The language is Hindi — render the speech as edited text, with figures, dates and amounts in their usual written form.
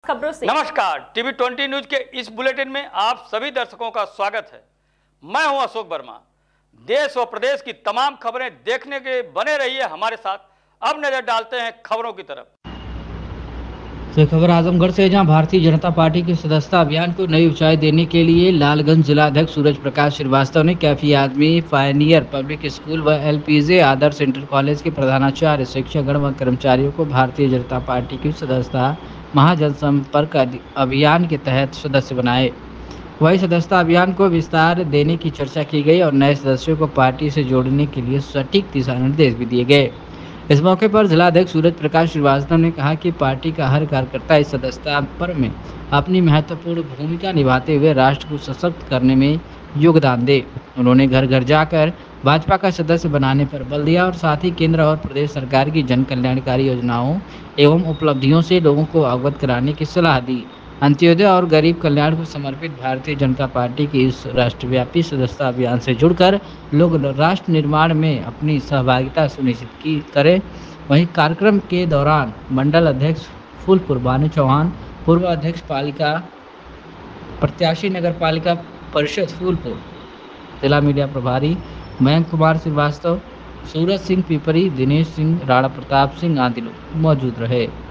खबरों से। नमस्कार, टीवी 20 न्यूज के इस बुलेटिन में आप सभी दर्शकों का स्वागत है। मैं हूं अशोक वर्मा। देश व प्रदेश की तमाम खबरें देखने के बने रहिए हमारे साथ। अब नजर डालते हैं खबरों की तरफ। तो खबर आजमगढ़ से, जहां भारतीय जनता पार्टी के सदस्यता अभियान को नई ऊंचाई देने के लिए लालगंज जिलाध्यक्ष सूरज प्रकाश श्रीवास्तव ने कैफी आदमी, पायनियर पब्लिक स्कूल व एलपीजे आदर्श इंटर कॉलेज के प्रधानाचार्य, शिक्षकगण व कर्मचारियों को भारतीय जनता पार्टी की सदस्यता महाजनसंपर्क अभियान के तहत सदस्य बनाए। वही सदस्यता अभियान को विस्तार देने की चर्चा की गई और नए सदस्यों को पार्टी से जोड़ने के लिए सटीक दिशा निर्देश भी दिए गए। इस मौके पर जिलाध्यक्ष सूरज प्रकाश श्रीवास्तव ने कहा कि पार्टी का हर कार्यकर्ता इस सदस्यता पर्व में अपनी महत्वपूर्ण भूमिका निभाते हुए राष्ट्र को सशक्त करने में योगदान दे। उन्होंने घर घर जाकर भाजपा का सदस्य बनाने पर बल दिया और साथ ही केंद्र और प्रदेश सरकार की जन कल्याणकारी योजनाओं एवं उपलब्धियों से लोगों को अवगत कराने की सलाह दी। अंत्योदय और गरीब कल्याण को समर्पित भारतीय जनता पार्टी की इस राष्ट्रव्यापी सदस्यता अभियान से जुड़कर लोग राष्ट्र निर्माण में अपनी सहभागिता सुनिश्चित करें। वहीं कार्यक्रम के दौरान मंडल अध्यक्ष फूलपुर भानु चौहान, पूर्व अध्यक्ष पालिका प्रत्याशी नगर पालिका परिषद फूलपुर, जिला मीडिया प्रभारी मयंक कुमार श्रीवास्तव, सूरज सिंह पिपरी, दिनेश सिंह, राणा प्रताप सिंह आदि लोग मौजूद रहे।